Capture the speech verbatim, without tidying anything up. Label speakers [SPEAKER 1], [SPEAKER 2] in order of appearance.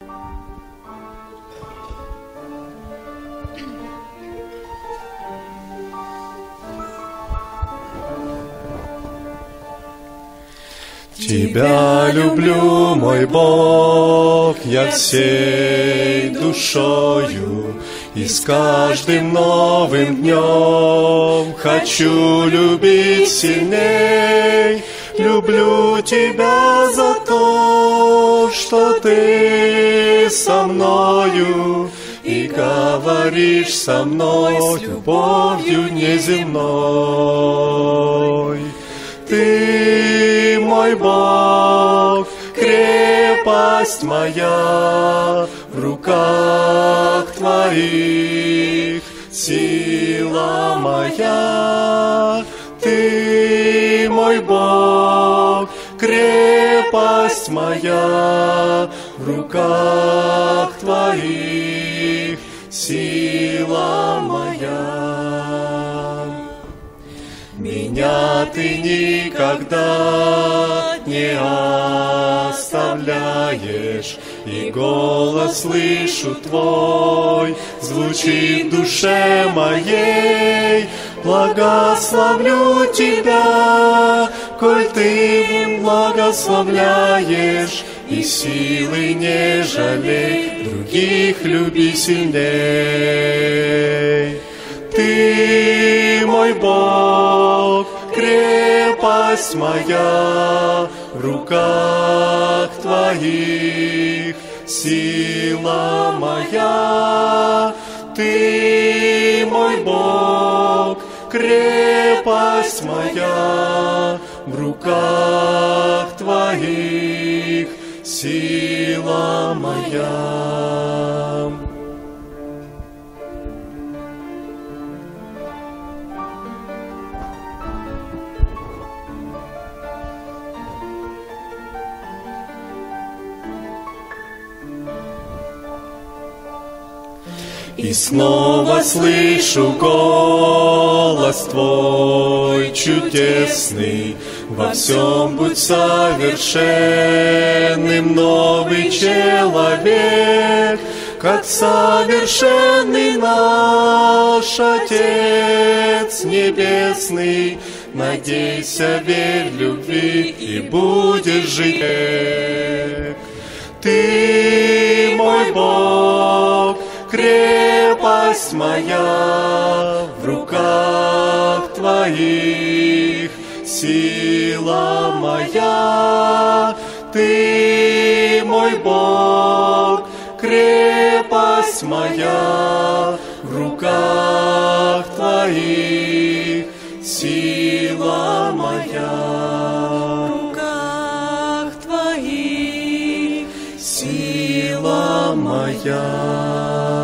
[SPEAKER 1] Тебя люблю, мой Бог, я всей душою, и с каждым новым днем хочу любить сильней. Люблю Тебя за то, что Ты со мною и говоришь со мной любовью неземной. Ты мой Бог, крепость моя, в руках Твоих сила моя. Ты мой Бог, крепость моя, в руках Твоих сила моя. Меня Ты никогда не оставляешь, и голос слышу Твой звучит в душе моей. Благословлю Тебя, коль Ты благословляешь, и силы не жалей, других люби сильней. Ты мой Бог, крепость моя, в руках Твоих сила моя. Ты мой Бог, крепость моя, в руках Твоих сила моя. И снова слышу голос Твой чудесный, во всем будь совершенным, новый человек, как совершенный наш Отец Небесный. Надейся, верь в любви, и будешь жить. Ты мой Бог, крепость моя, в руках Твоих сила моя. Ты мой Бог, крепость моя, в руках Твоих сила моя. В руках Твоих сила моя.